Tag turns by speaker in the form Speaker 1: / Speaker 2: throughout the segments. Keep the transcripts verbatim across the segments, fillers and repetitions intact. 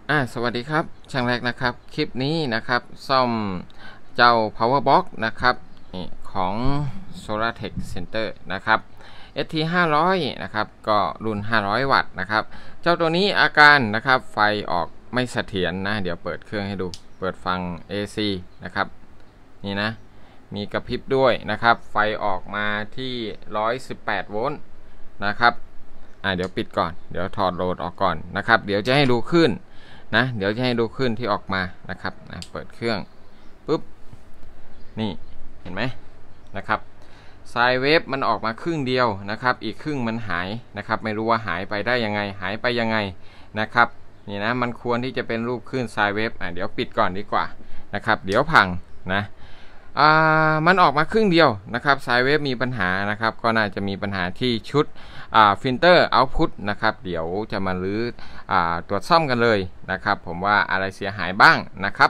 Speaker 1: อ่าสวัสดีครับช่างแรกนะครับคลิปนี้นะครับซ่อมเจ้า Power Box นะครับนี่ของ Solartech Center นะครับ เอส ที ห้าร้อยนะครับก็รุ่นห้าร้อยวัตต์นะครับเจ้าตัวนี้อาการนะครับไฟออกไม่เสถียร นะเดี๋ยวเปิดเครื่องให้ดูเปิดฟัง เอ ซี นะครับนี่นะมีกระพริบด้วยนะครับไฟออกมาที่หนึ่งร้อยสิบแปดโวลต์นะครับอ่าเดี๋ยวปิดก่อนเดี๋ยวถอดโหลดออกก่อนนะครับเดี๋ยวจะให้ดูขึ้นนะเดี๋ยวจะให้ดูขึ้นที่ออกมานะครับนะเปิดเครื่องปุ๊บนี่เห็นไหมนะครับไซน์เวฟมันออกมาครึ่งเดียวนะครับอีกครึ่งมันหายนะครับไม่รู้ว่าหายไปได้ยังไงหายไปยังไงนะครับนี่นะมันควรที่จะเป็นรูปคลื่นไซน์เวฟอ่ะเดี๋ยวปิดก่อนดีกว่านะครับเดี๋ยวพังนะอ่ามันออกมาครึ่งเดียวนะครับไซน์เวฟมีปัญหานะครับก็น่าจะมีปัญหาที่ชุดฟิลเตอร์เอาต์พุตนะครับเดี๋ยวจะมาลื้ออตรวจซ่อมกันเลยนะครับผมว่าอะไรเสียหายบ้างนะครับ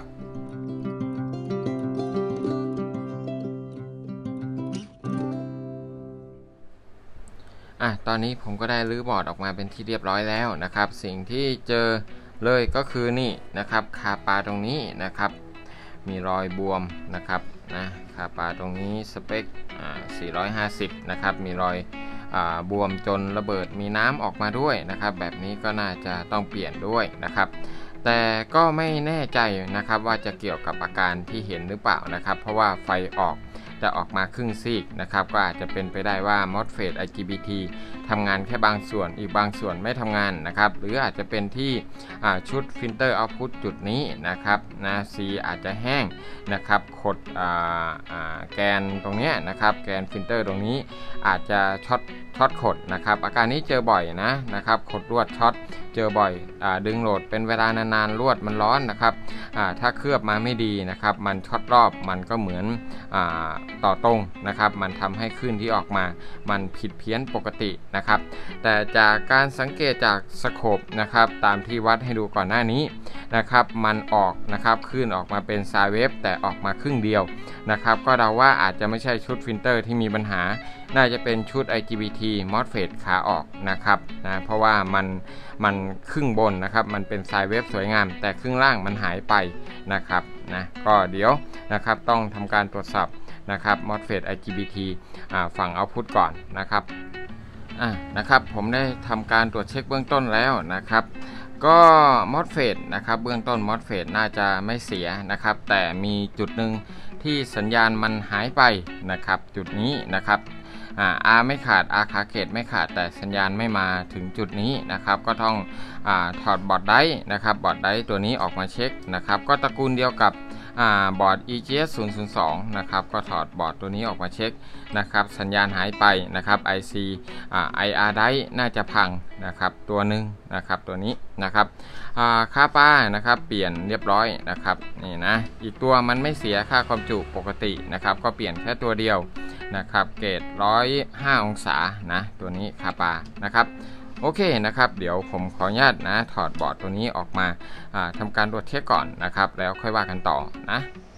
Speaker 1: อ่ะตอนนี้ผมก็ได้รื้อบอร์ดออกมาเป็นที่เรียบร้อยแล้วนะครับสิ่งที่เจอเลยก็คือนี่นะครับคาปาตรงนี้นะครับมีรอยบวมนะครับนะคาปาตรงนี้สเปคสี่ร้อยห้าสิบนะครับมีรอยบวมจนระเบิดมีน้ำออกมาด้วยนะครับแบบนี้ก็น่าจะต้องเปลี่ยนด้วยนะครับแต่ก็ไม่แน่ใจนะครับว่าจะเกี่ยวกับอาการที่เห็นหรือเปล่านะครับเพราะว่าไฟออกจะออกมาครึ่งซีกนะครับก็อาจจะเป็นไปได้ว่า มอสเฟต ไอ จี บี ที ทำงานแค่บางส่วนอีกบางส่วนไม่ทำงานนะครับหรืออาจจะเป็นที่ชุดฟิลเตอร์เอาต์พุตจุดนี้นะครับนะ C อาจจะแห้งนะครับขดแกนตรงนี้นะครับแกนฟิลเตอร์ตรงนี้อาจจะช็อตช็อตขดนะครับอาการนี้เจอบ่อยนะนะครับขดลวดช็อตเจอบ่อยอดึงโหลดเป็นเวลานานๆลวดมันร้อนนะครับถ้าเคลือบมาไม่ดีนะครับมันช็อตรอบมันก็เหมือนต่อตรงนะครับมันทำให้คลื่นที่ออกมามันผิดเพี้ยนปกตินะครับแต่จากการสังเกตจากสโคปนะครับตามที่วัดให้ดูก่อนหน้านี้นะครับมันออกนะครับคลื่นออกมาเป็นไซน์เวฟแต่ออกมาครึ่งเดียวนะครับก็เดาว่าอาจจะไม่ใช่ชุดฟิลเตอร์ที่มีปัญหาน่าจะเป็นชุด ไอ จี บี ที มอสเฟต ขาออกนะครับนะเพราะว่ามันมันครึ่งบนนะครับมันเป็นไซน์เวฟสวยงามแต่ครึ่งล่างมันหายไปนะครับนะก็เดี๋ยวนะครับต้องทำการตรวจสอบนะครับ มอสเฟต ไอ จี บี ที ฝั่งเอาต์พุตก่อนนะครับอ่ะนะครับผมได้ทำการตรวจเช็คเบื้องต้นแล้วนะครับก็ มอสเฟต นะครับเบื้องต้น มอสเฟต น่าจะไม่เสียนะครับแต่มีจุดหนึ่งที่สัญญาณมันหายไปนะครับจุดนี้นะครับอ่า R ไม่ขาด R ขาเกตไม่ขาดแต่สัญญาณไม่มาถึงจุดนี้นะครับก็ต้องอ่าถอดบอร์ดไดร์นะครับบอร์ดไดร์ตัวนี้ออกมาเช็คนะครับก็ตระกูลเดียวกับบอร์ด อี จี เอส ศูนย์ ศูนย์ สองนะครับก็ถอดบอร์ดตัวนี้ออกมาเช็คนะครับสัญญาณหายไปนะครับ ไอ ซี อ่า ไอ อาร์ ไดร์น่าจะพังนะครับตัวหนึ่งนะครับตัวนี้นะครับค่าป้านะครับเปลี่ยนเรียบร้อยนะครับนี่นะอีกตัวมันไม่เสียค่าความจุปกตินะครับก็เปลี่ยนแค่ตัวเดียวนะครับเกรดหนึ่งร้อยห้าองศานะตัวนี้ค่าป้านะครับโอเคนะครับเดี๋ยวผมขออนุญาตนะถอดบอร์ดตัวนี้ออกมาทำการตรวจเช็คก่อนนะครับแล้วค่อยว่ากันต่อนะ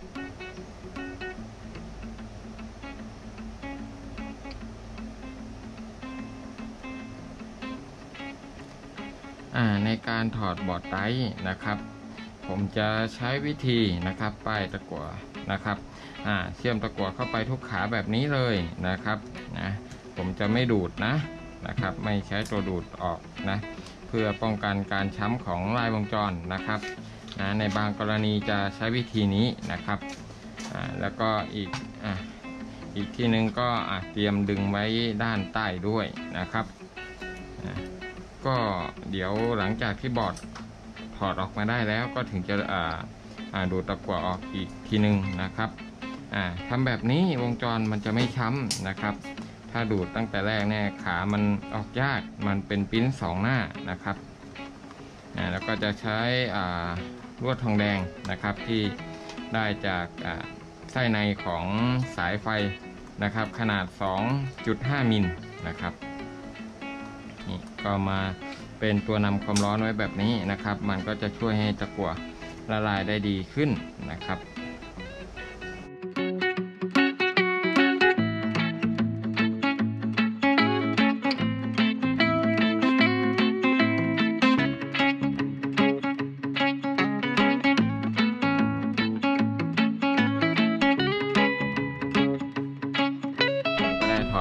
Speaker 1: ในการถอดบอร์ดไดร์นะครับผมจะใช้วิธีนะครับป้ายตะกั่วนะครับเชื่อมตะกั่วเข้าไปทุกขาแบบนี้เลยนะครับนะผมจะไม่ดูดนะนะครับไม่ใช้ตัวดูดออกนะเพื่อป้องกันการช้ำของลายวงจรนะครับนะในบางกรณีจะใช้วิธีนี้นะครับแล้วก็อีกออีกทีนึงก็เตรียมดึงไว้ด้านใต้ด้วยนะครับก็เดี๋ยวหลังจากที่บอร์ดถอดออกมาได้แล้วก็ถึงจะดูดตะกั่วออกอีกทีนึงนะครับทำแบบนี้วงจรมันจะไม่ช้ำนะครับถ้าดูดตั้งแต่แรกเนี่ยขามันออกยากมันเป็นปิ้นสองหน้านะครับแล้วก็จะใช้ลวดทองแดงนะครับที่ได้จากไส้ในของสายไฟนะครับขนาด สองจุดห้า มิลนะครับนี่ก็มาเป็นตัวนำความร้อนไว้แบบนี้นะครับมันก็จะช่วยให้ตะกั่วละลายได้ดีขึ้นนะครับ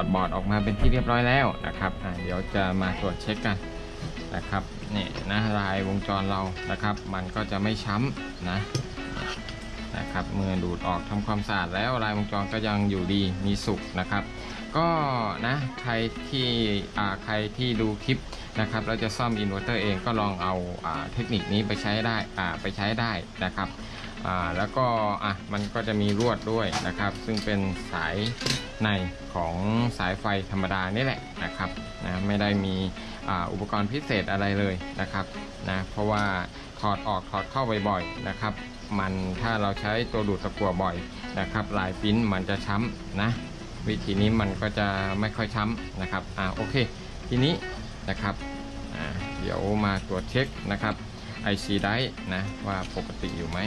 Speaker 1: ดบอร์ดออกมาเป็นที่เรียบร้อยแล้วนะครับเดี๋ยวจะมาตรวจเช็คกันนะครับนี่นะลายวงจรเรานะครับมันก็จะไม่ช้ำนะนะครับเมื่อดูดออกทำความสะอาดแล้วลายวงจรก็ยังอยู่ดีมีสุขนะครับก็นะใครที่อ่าใครที่ดูคลิปนะครับเราจะซ่อมอินเวอร์เตอร์เองก็ลองเอาอ่าเทคนิคนี้ไปใช้ได้อ่าไปใช้ได้นะครับอ่าแล้วก็อ่ะมันก็จะมีลวดด้วยนะครับซึ่งเป็นสายในของสายไฟธรรมดานี่แหละนะครับนะไม่ได้มีอ่าอุปกรณ์พิเศษอะไรเลยนะครับนะเพราะว่าถอดออกถอดเข้าบ่อยๆนะครับมันถ้าเราใช้ตัวดูดตะกั่วบ่อยนะครับลายปิ้นมันจะช้ำนะวิธีนี้มันก็จะไม่ค่อยช้ำนะครับอ่าโอเคทีนี้นะครับอ่าเดี๋ยวมาตรวจเช็คนะครับ ไอ ซี ได้นะว่าปกติอยู่ไหม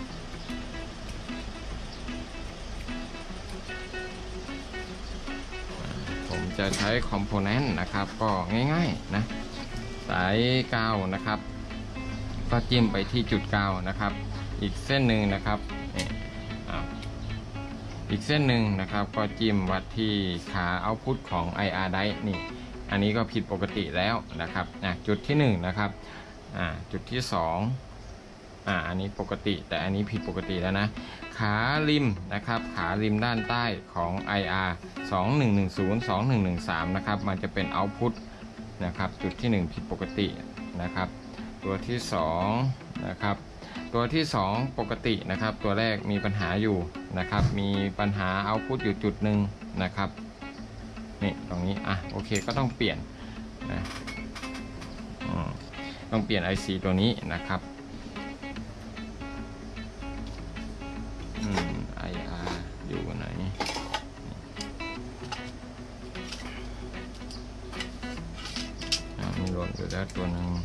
Speaker 1: ผมจะใช้คอมโพเนนต์นะครับก็ง่ายๆนะสายกาวนะครับก็จิ้มไปที่จุดกาวนะครับอีกเส้นหนึ่งนะครับอีกเส้นหนึ่งนะครับก็จิ้มวัดที่ขาเอาท์พุตของ ไอ อาร์ ได้นี่อันนี้ก็ผิดปกติแล้วนะครับอ่ะจุดที่หนึ่งนะครับอ่าจุดที่สองอ่าอันนี้ปกติแต่อันนี้ผิดปกติแล้วนะขาริมนะครับขาริมด้านใต้ของ ไอ อาร์ สองหนึ่งหนึ่งศูนย์ สองหนึ่งหนึ่งสามนะครับมันจะเป็นเอาท์พุตนะครับจุดที่หนึ่งผิดปกตินะครับตัวที่สองนะครับตัวที่สองปกตินะครับตัวแรกมีปัญหาอยู่นะครับมีปัญหาเอาท์พุตอยู่จุดหนึ่งนะครับนี่ตรงนี้อ่ะโอเคก็ต้องเปลี่ยนนะต้องเปลี่ยน ไอ ซี ตัวนี้นะครับอืม ไอ อาร์ อยู่ไหนมีหล่นอยู่แล้วตัวหนึ่ง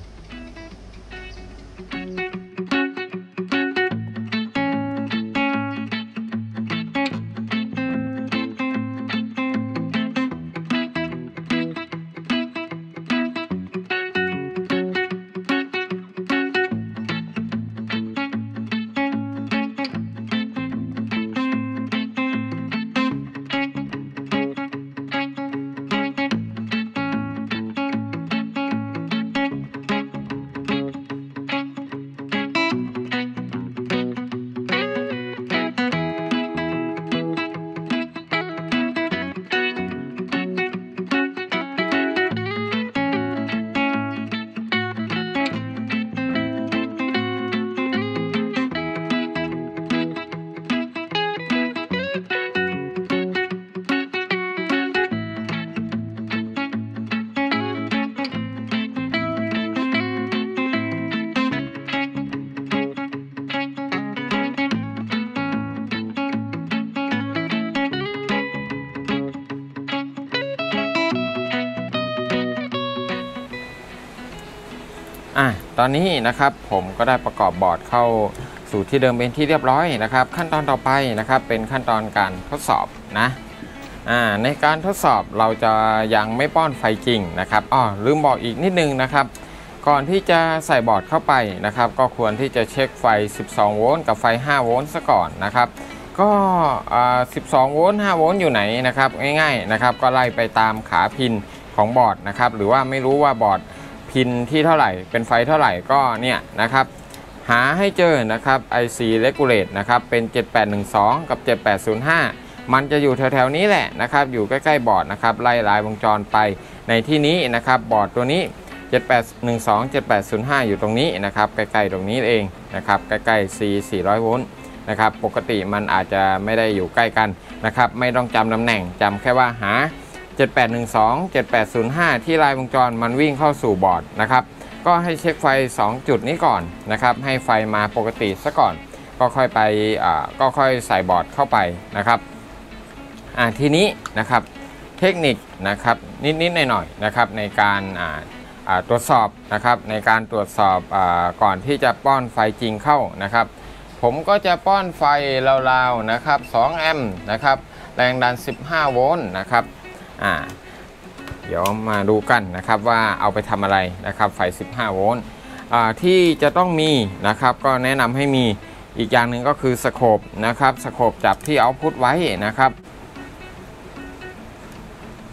Speaker 1: อ่ะตอนนี้นะครับผมก็ได้ประกอบบอร์ดเข้าสู่ที่เดิมเป็นที่เรียบร้อยนะครับขั้นตอนต่อไปนะครับเป็นขั้นตอนการทดสอบนะอ่าในการทดสอบเราจะยังไม่ป้อนไฟจริงนะครับอ้อลืมบอกอีกนิดนึงนะครับก่อนที่จะใส่บอร์ดเข้าไปนะครับก็ควรที่จะเช็คไฟสิบสองโวลต์กับไฟห้าโวลต์ซะก่อนนะครับก็สิบสองโวลต์ห้าโวลต์อยู่ไหนนะครับง่ายๆนะครับก็ไล่ไปตามขาพินของบอร์ดนะครับหรือว่าไม่รู้ว่าบอร์ดพินที่เท่าไหร่เป็นไฟเท่าไหร่ก็เนี่ยนะครับหาให้เจอนะครับ ไอ ซี Regulate นะครับเป็นเจ็ดแปดหนึ่งสองกับเจ็ดแปดศูนย์ห้ามันจะอยู่แถวๆนี้แหละนะครับอยู่ใกล้ๆบอร์ดนะครับไล่ลายวงจรไปในที่นี้นะครับบอร์ดตัวนี้เจ็ดแปดหนึ่งสอง เจ็ดแปดศูนย์ห้าอยู่ตรงนี้นะครับใกล้ๆตรงนี้เองนะครับใกล้ๆ C สี่ร้อยโวลต์นะครับปกติมันอาจจะไม่ได้อยู่ใกล้กันนะครับไม่ต้องจำตำแหน่งจำแค่ว่าหาเจ็ดแปดหนึ่งสอง เจ็ดแปดศูนย์ห้าที่ลายวงจรมันวิ่งเข้าสู่บอร์ดนะครับก็ให้เช็คไฟสองจุดนี้ก่อนนะครับให้ไฟมาปกติซะก่อนก็ค่อยไปอ่าก็ค่อยใส่บอร์ดเข้าไปนะครับอ่าทีนี้นะครับเทคนิคนะครับนิดๆหน่อยๆนะครับในการอ่าอ่าตรวจสอบนะครับในการตรวจสอบอ่าก่อนที่จะป้อนไฟจริงเข้านะครับผมก็จะป้อนไฟราวๆนะครับสองแอมป์นะครับแรงดันสิบห้าโวลต์นะครับอ่าเดี๋ยวมาดูกันนะครับว่าเอาไปทำอะไรนะครับไฟสิบห้าโวลต์อ่าที่จะต้องมีนะครับก็แนะนำให้มีอีกอย่างหนึ่งก็คือสโคปนะครับสโคปจับที่เอาท์พุตไว้นะครับ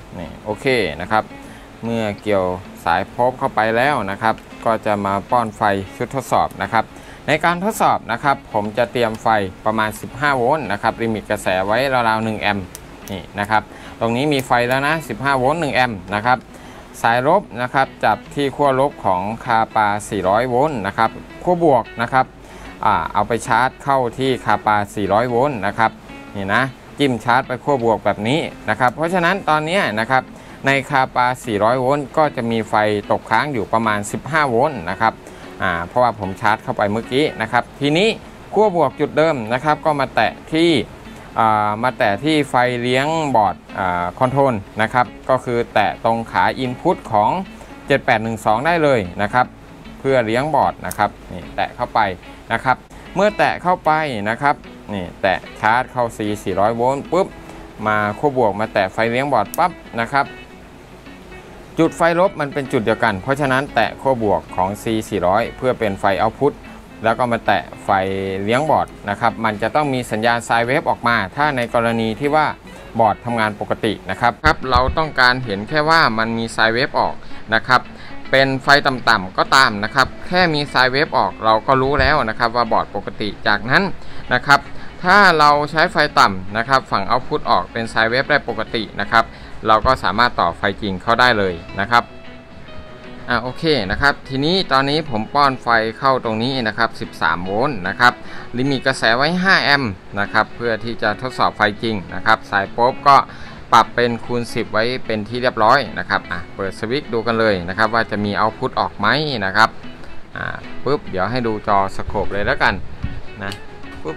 Speaker 1: นี่โอเคนะครับเมื่อเกี่ยวสายโพบเข้าไปแล้วนะครับก็จะมาป้อนไฟชุดทดสอบนะครับในการทดสอบนะครับผมจะเตรียมไฟประมาณสิบห้าโวลต์นะครับลิมิตกระแสไว้ราวๆหนึ่งแอมป์นี่นะครับตรงนี้มีไฟแล้วนะสิบห้าโวลต์หนึ่งแอมป์นะครับสายลบนะครับจับที่ขั้วลบของคาปาสี่ร้อยโวลต์นะครับขั้วบวกนะครับอ่าเอาไปชาร์จเข้าที่คาปาสี่ร้อยโวลต์นะครับนี่นะจิ้มชาร์จไปขั้วบวกแบบนี้นะครับเพราะฉะนั้นตอนนี้นะครับในคาปาสี่ร้อยโวลต์ก็จะมีไฟตกค้างอยู่ประมาณสิบห้าโวลต์นะครับอ่าเพราะว่าผมชาร์จเข้าไปเมื่อกี้นะครับทีนี้ขั้วบวกจุดเดิมนะครับก็มาแตะที่มาแตะที่ไฟเลี้ยงบอร์ดคอนโทรลนะครับก็คือแตะตรงขา Input ของ เจ็ดแปดหนึ่งสอง ได้เลยนะครับเพื่อเลี้ยงบอร์ดนะครับนี่แตะเข้าไปนะครับเมื่อแตะเข้าไปนะครับนี่แตะชาร์จเข้า C สี่ร้อยโวลต์ปุ๊บมาขั้วบวกมาแตะไฟเลี้ยงบอร์ดปั๊บนะครับจุดไฟลบมันเป็นจุดเดียวกันเพราะฉะนั้นแตะขั้วบวกของ C สี่ร้อยเพื่อเป็นไฟเอาต์พุตแล้วก็มาแตะไฟเลี้ยงบอร์ดนะครับมันจะต้องมีสัญญาณไซน์เวฟออกมาถ้าในกรณีที่ว่าบอร์ดทำงานปกตินะครับครับเราต้องการเห็นแค่ว่ามันมีไซน์เวฟออกนะครับเป็นไฟต่ำๆก็ตามนะครับแค่มีไซน์เวฟออกเราก็รู้แล้วนะครับว่าบอร์ดปกติจากนั้นนะครับถ้าเราใช้ไฟต่ำนะครับฝั่งเอาต์พุตออกเป็นไซน์เวฟได้ปกตินะครับเราก็สามารถต่อไฟจริงเข้าได้เลยนะครับอ่าโอเคนะครับทีนี้ตอนนี้ผมป้อนไฟเข้าตรงนี้นะครับสิบสามโวลต์นะครับลิมิตกระแสไว้ห้าแอมป์นะครับเพื่อที่จะทดสอบไฟจริงนะครับสายโป๊บก็ปรับเป็นคูณสิบไว้เป็นที่เรียบร้อยนะครับอ่ะเปิดสวิตช์ดูกันเลยนะครับว่าจะมีเอาต์พุตออกไหมนะครับอ่าปุ๊บเดี๋ยวให้ดูจอสโคปเลยแล้วกันนะปุ๊บ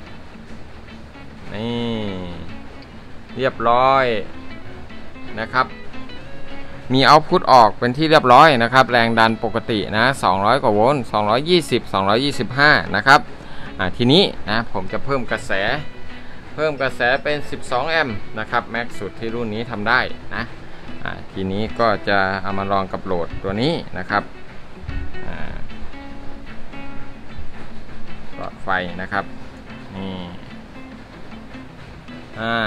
Speaker 1: นี่เรียบร้อยนะครับมีเอาต์พุตออกเป็นที่เรียบร้อยนะครับแรงดันปกตินะสองร้อยกว่าโวลต์สองร้อยยี่สิบ สองร้อยยี่สิบห้านะครับอ่าทีนี้นะผมจะเพิ่มกระแสเพิ่มกระแสเป็นสิบสองแอมป์นะครับแม็กซ์สุดที่รุ่นนี้ทำได้นะอ่าทีนี้ก็จะเอามาลองกับโหลดตัวนี้นะครับอ่าหลอดไฟนะครับนี่อ่า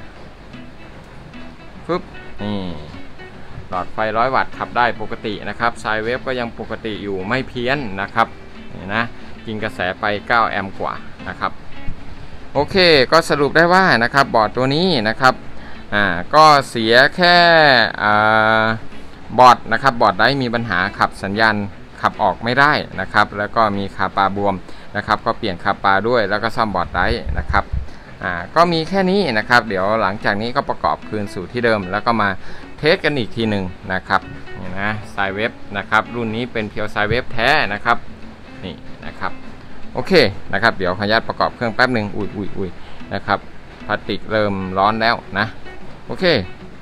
Speaker 1: ปึ๊บนี่หลอดไฟหนึ่งร้อยวัตต์ขับได้ปกตินะครับไซน์เวฟก็ยังปกติอยู่ไม่เพี้ยนนะครับนี่นะกินกระแสไปเก้าแอมป์กว่านะครับโอเคก็สรุปได้ว่านะครับบอร์ดตัวนี้นะครับอ่าก็เสียแค่อ่าบอร์ดนะครับบอร์ดได้มีปัญหาขับสัญญาณขับออกไม่ได้นะครับแล้วก็มีคาปาบวมนะครับก็เปลี่ยนคาปาด้วยแล้วก็ซ่อมบอร์ดได้นะครับอ่าก็มีแค่นี้นะครับเดี๋ยวหลังจากนี้ก็ประกอบคืนสู่ที่เดิมแล้วก็มาเทสกันอีกทีหนึ่งนะครับนี่นะไซน์เวฟนะครับรุ่นนี้เป็นเพียวไซน์เวฟแท้นะครับนี่นะครับโอเคนะครับเดี๋ยวขออนุญาตประกอบเครื่องแป๊บหนึ่งอุ้ยอุ้ยอุ้ยนะครับพลาสติกเริ่มร้อนแล้วนะโอเค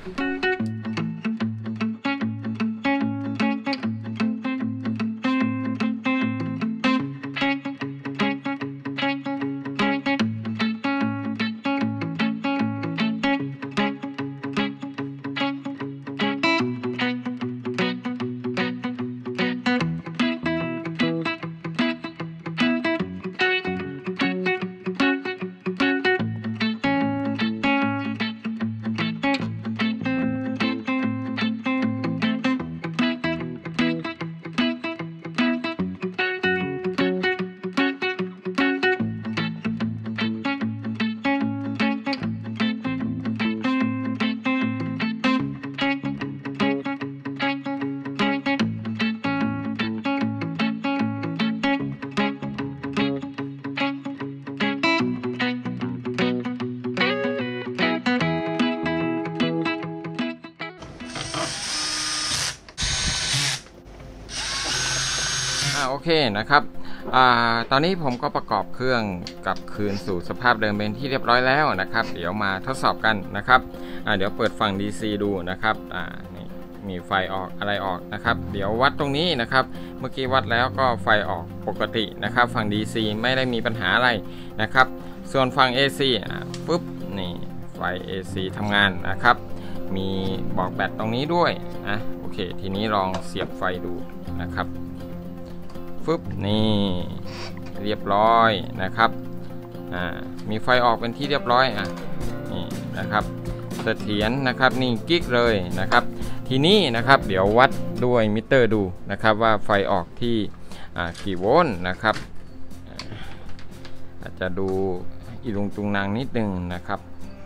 Speaker 1: โอเคนะครับอ่าตอนนี้ผมก็ประกอบเครื่องกลับคืนสู่สภาพเดิมเป็นที่เรียบร้อยแล้วนะครับเดี๋ยวมาทดสอบกันนะครับอ่าเดี๋ยวเปิดฝั่ง ดี ซี ดูนะครับอ่านี่มีไฟออกอะไรออกนะครับเดี๋ยววัดตรงนี้นะครับเมื่อกี้วัดแล้วก็ไฟออกปกตินะครับฝั่ง ดี ซี ไม่ได้มีปัญหาอะไรนะครับส่วนฝั่ง เอ ซี อ่าปุ๊บนี่ไฟ เอ ซี ทำงานนะครับมีบอกแบตตรงนี้ด้วยนะโอเคทีนี้ลองเสียบไฟดูนะครับฟึบนี่เรียบร้อยนะครับอ่ามีไฟออกเป็นที่เรียบร้อยอ่ะนี่นะครับสถียรนะครับนิ่งกิ๊กเลยนะครับทีนี้นะครับเดี๋ยววัดด้วยมิเตอร์ดูนะครับว่าไฟออกที่กี่โวลต์นะครับอาจจะดูอีลุงตุงนางนิดนึงนะครับ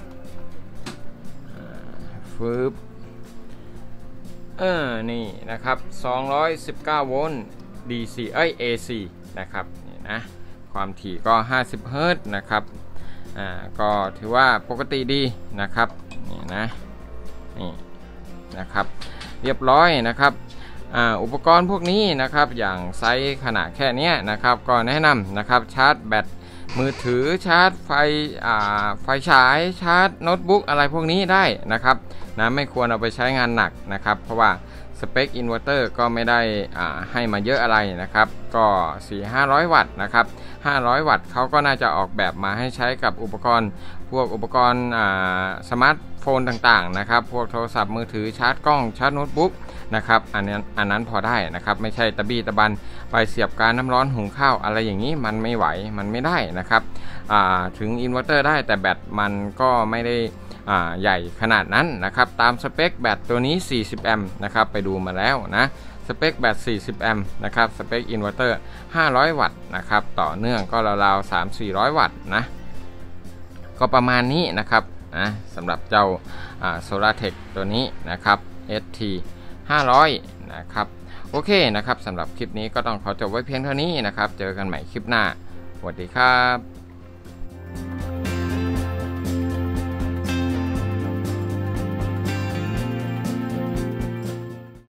Speaker 1: ฟืบเออนี่นะครับสองร้อยสิบเก้าโวลต์ ดี ซี เอ้ย เอ ซี นะครับนี่นะความถี่ก็ห้าสิบเฮิรตซ์นะครับอ่าก็ถือว่าปกติดีนะครับนี่นะนี่นะครับเรียบร้อยนะครับอ่าอุปกรณ์พวกนี้นะครับอย่างไซส์ขนาดแค่นี้นะครับก็แนะนำนะครับชาร์จแบตมือถือชาร์จไฟอ่าไฟฉายชาร์จโน้ตบุ๊กอะไรพวกนี้ได้นะครับนะไม่ควรเอาไปใช้งานหนักนะครับเพราะว่าสเปคอินเวอร์เตอร์ก็ไม่ได้ให้มาเยอะอะไรนะครับก็ สี่ถึงห้าร้อย วัตต์นะครับห้าร้อยวัตต์เขาก็น่าจะออกแบบมาให้ใช้กับอุปกรณ์พวกอุปกรณ์สมาร์ทโฟนต่างๆนะครับพวกโทรศัพท์มือถือชาร์จกล้องชาร์จโน้ตบุ๊กนะครับอันนั้นอันนั้นพอได้นะครับไม่ใช่ตะบี้ตะบันไปเสียบการน้ำร้อนหุงข้าวอะไรอย่างนี้มันไม่ไหวมันไม่ได้นะครับถึงอินเวอร์เตอร์ได้แต่แบตมันก็ไม่ได้ใหญ่ขนาดนั้นนะครับตามสเปคแบตตัวนี้สี่สิบแอมป์นะครับไปดูมาแล้วนะสเปคแบตสี่สิบแอมป์นะครับสเปคอินเวอร์เตอร์ห้าร้อยวัตต์นะครับต่อเนื่องก็ราวๆ สามถึงสี่ร้อย วัตต์นะก็ประมาณนี้นะครับนะสำหรับเจ้า Solartech ตัวนี้นะครับ เอส ที ห้าร้อยนะครับโอเคนะครับสำหรับคลิปนี้ก็ต้องขอจบไว้เพียงเท่านี้นะครับเจอกันใหม่คลิปหน้าสวัสดีครับ